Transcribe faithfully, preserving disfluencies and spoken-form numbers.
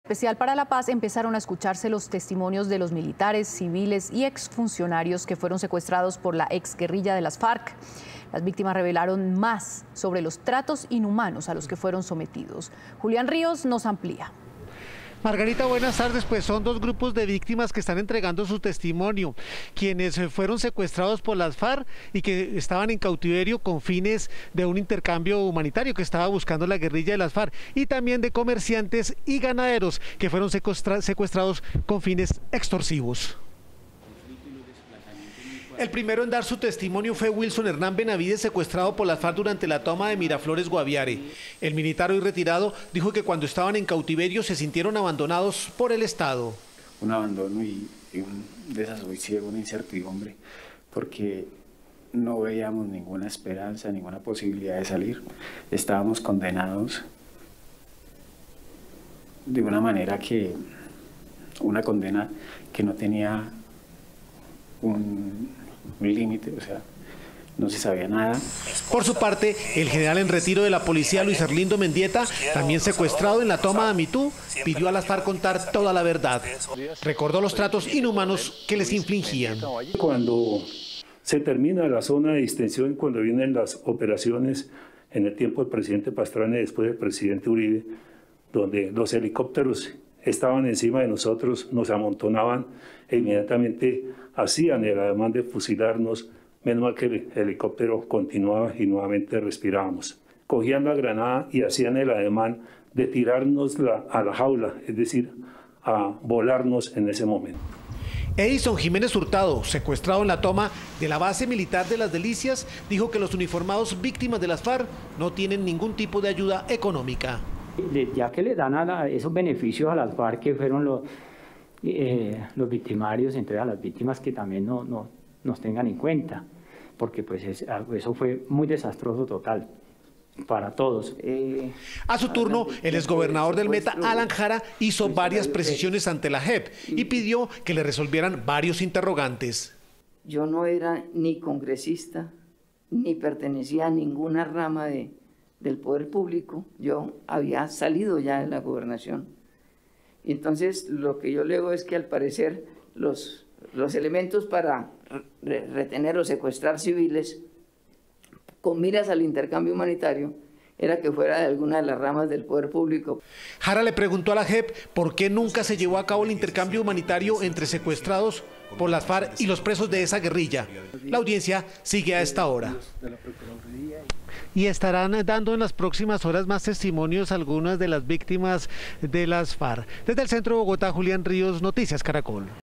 Especial para la Paz empezaron a escucharse los testimonios de los militares, civiles y exfuncionarios que fueron secuestrados por la exguerrilla de las FARC. Las víctimas revelaron más sobre los tratos inhumanos a los que fueron sometidos. Julián Ríos nos amplía. Margarita, buenas tardes. Pues son dos grupos de víctimas que están entregando su testimonio, quienes fueron secuestrados por las FARC y que estaban en cautiverio con fines de un intercambio humanitario que estaba buscando la guerrilla de las FARC, y también de comerciantes y ganaderos que fueron secuestrados con fines extorsivos. El primero en dar su testimonio fue Wilson Hernán Benavides, secuestrado por las FARC durante la toma de Miraflores, Guaviare. El militar hoy retirado dijo que cuando estaban en cautiverio se sintieron abandonados por el Estado. Un abandono y, y un desasosiego, una incertidumbre, porque no veíamos ninguna esperanza, ninguna posibilidad de salir. Estábamos condenados de una manera que, una condena que no tenía un... un límite, o sea, no se sabía nada. Por su parte, el general en retiro de la policía, Luis Erlindo Mendieta, también secuestrado en la toma de Amitú, pidió a las FARC contar toda la verdad. Recordó los tratos inhumanos que les infligían. Cuando se termina la zona de distensión, cuando vienen las operaciones en el tiempo del presidente Pastrana y después del presidente Uribe, donde los helicópteros estaban encima de nosotros, nos amontonaban e inmediatamente hacían el ademán de fusilarnos, menos mal que el helicóptero continuaba y nuevamente respirábamos. Cogían la granada y hacían el ademán de tirarnos la, a la jaula, es decir, a volarnos en ese momento. Edison Jiménez Hurtado, secuestrado en la toma de la base militar de Las Delicias, dijo que los uniformados víctimas de las FARC no tienen ningún tipo de ayuda económica. Ya que le dan a la, esos beneficios a las FARC, que fueron los, eh, los victimarios, entonces a las víctimas que también no, no nos tengan en cuenta, porque pues es, eso fue muy desastroso total para todos. Eh, a su turno, el exgobernador del Meta, Alan Jara, hizo varias precisiones ante la J E P y pidió que le resolvieran varios interrogantes. Yo no era ni congresista, ni pertenecía a ninguna rama de... del poder público. Yo había salido ya de la gobernación. Y entonces lo que yo leo es que al parecer los, los elementos para re retener o secuestrar civiles con miras al intercambio humanitario era que fuera de alguna de las ramas del poder público. Jara le preguntó a la J E P por qué nunca se llevó a cabo el intercambio humanitario entre secuestrados por las FARC y los presos de esa guerrilla. La audiencia sigue a esta hora. Y estarán dando en las próximas horas más testimonios algunas de las víctimas de las FARC. Desde el centro de Bogotá, Julián Ríos, Noticias Caracol.